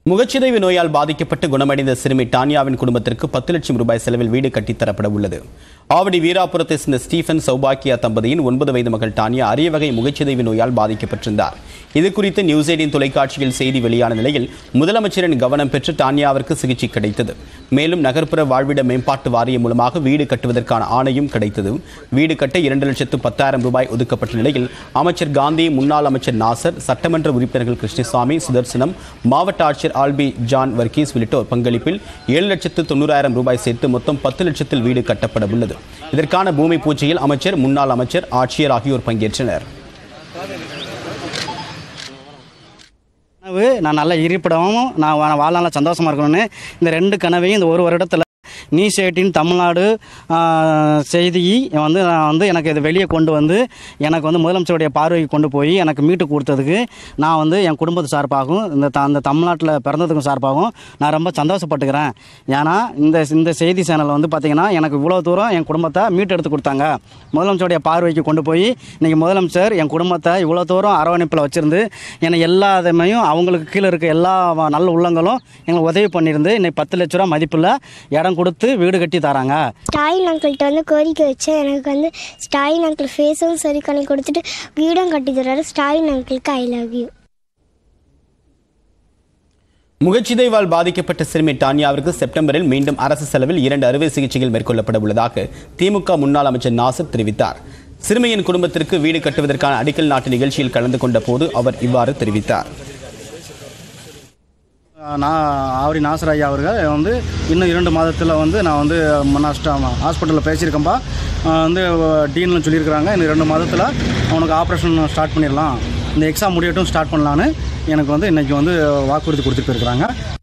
முகச்சிதைவு நோயால் பாதிக்கப்பட்டு குணமடைந்த சிறுமி டானியாவின் குடும்பத்திற்கு 10 லட்சம் ரூபாய் செலவில் வீடு கட்டித்தரப்பட உள்ளது. ஆவடி வீராபுரத்தை சேர்ந்த ஸ்டீஃபன் சௌபாக்கியா தம்பதியின் 9 வயது மகள் டானியா அரிய வகை முகச்சிதைவு நோயால் பாதிக்கப்பட்டிருந்தார். இதுகுறித்து News18 தொலைக்காட்சியில் செய்தி வெளியான நிலையில் முதலமைச்சரின் கவனம் பெற்று டானியாவிற்கு சிகிச்சை கிடைத்தது. மேலும் நகர்ப்புற வாழ்விட மேம்பாட்டு வாரியம் மூலமாக வீடு கட்டுவதற்கான ஆணையும் கிடைத்தது. வீடு கட்ட 2,10,000 ரூபாய் ஒதுக்கப்பட்ட நிலையில் அமைச்சர் காந்தி, முன்னாள் அமைச்சர் நாசர், சட்டமன்ற உறுப்பினர்கள் கிருஷ்ணசாமி, சுதர்சனம், மாவட்ட ஆட்சியர் ஆல்பி ஜான் வர்கீஸ் உள்ளிட்டோர் பங்களிப்பில் 7,90,000 ரூபாய் சேர்த்து மொத்தம் 10 லட்சத்தில் வீடு கட்டப்பட உள்ளது. இதற்கான பூமி பூஜையில் அமைச்சர், முன்னாள் அமைச்சர், ஆட்சியர் ஆகியோர் பங்கேற்றனர். நான் நல்ல இருப்பிடமும் நான் வாழ்நாள சந்தோஷமாக இருக்கணும்னு இந்த 2 கனவையும் இந்த 1 வருடத்தில் News18 தமிழ்நாடு செய்தி நான் எனக்கு இது வெளியே கொண்டு வந்து எனக்கு முதலமைச்சருடைய பார்வைக்கு கொண்டு போய் எனக்கு மீட்டு கொடுத்ததுக்கு நான் என் குடும்பத்து சார்பாகவும் அந்த தமிழ்நாட்டில் பிறந்ததுக்கும் சார்பாகவும் நான் ரொம்ப சந்தோஷப்பட்டுக்கிறேன். ஏன்னா இந்த செய்தி சேனல் பார்த்தீங்கன்னா எனக்கு இவ்வளோ தூரம் என் குடும்பத்தை மீட்டு எடுத்து கொடுத்தாங்க. முதலமைச்சருடைய பார்வைக்கு கொண்டு போய் இன்றைக்கி முதலமைச்சர் என் குடும்பத்தை இவ்வளோ தூரம் அரவணைப்பில் வச்சுருந்து என்னை எல்லாத்தையும் அவங்களுக்கு கீழே இருக்க எல்லா நல்ல உள்ளங்களும் எங்களுக்கு உதவி பண்ணியிருந்து இன்னைக்கு 10 லட்ச ரூபா மதிப்பில் இடம் கொடுத்து வீடு கட்டி தராங்க. ஸ்டாலின் அங்கிள்கிட்ட கோரிக்கை வச்சேன். எனக்கு ஸ்டாலின் அங்கிள் ஃபேஸும் சரி பண்ணி கொடுத்துட்டு வீடும் கட்டி தர்றாரு. ஸ்டாலின் அங்கிளுக்கு ஐ லவ் யூ. முகச்சிதைவால் பாதிக்கப்பட்ட சிறுமி டானியாவிற்கு செப்டம்பரில் மீண்டும் அரசு செலவில் 2 அறுவை சிகிச்சைகள் மேற்கொள்ளப்பட உள்ளதாக திமுக முன்னாள் அமைச்சர் நாசர் தெரிவித்தார். சிறுமியின் குடும்பத்திற்கு வீடு கட்டுவதற்கான அடிக்கல் நாட்டு நிகழ்ச்சியில் கலந்து கொண்ட போது அவர் இவ்வாறு தெரிவித்தார். ஆவடி நாசர் ஐயா அவர்கள் இன்னும் 2 மாதத்தில் நான் ஹாஸ்பிட்டலில் பேசியிருக்கேன்பா டீன்லாம் சொல்லியிருக்கிறாங்க. இன்னும் 2 மாதத்தில் அவனுக்கு ஆப்ரேஷன் ஸ்டார்ட் பண்ணிடலாம், இந்த எக்ஸாம் முடியட்டும் ஸ்டார்ட் பண்ணலான்னு எனக்கு இன்றைக்கி வாக்குறுதி கொடுத்துட்டு போயிருக்கிறாங்க.